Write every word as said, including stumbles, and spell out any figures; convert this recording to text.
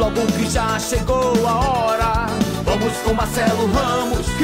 logo que já chegou a hora. Vamos com Marcelo Ramos